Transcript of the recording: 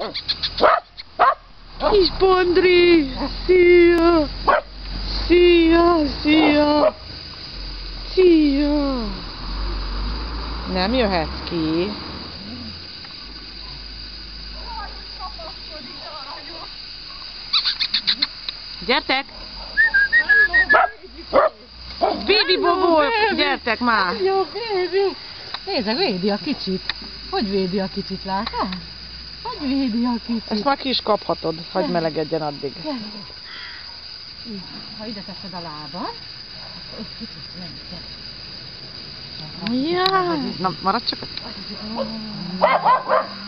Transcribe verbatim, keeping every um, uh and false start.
Kis Bondri! Szia! Szia! Szia! Szia! Nem jöhetsz ki. Gyertek! Bébi Bobó! Gyertek már! Jó, bébi! Nézd, védi a kicsit. Hogy védi a kicsit, látod? Hogy védi a kicsit? Ezt már ki is kaphatod, hagyj melegedjen addig. Ha ide teszed a lábad, akkor egy kicsit nem Ja. Na, maradj csak.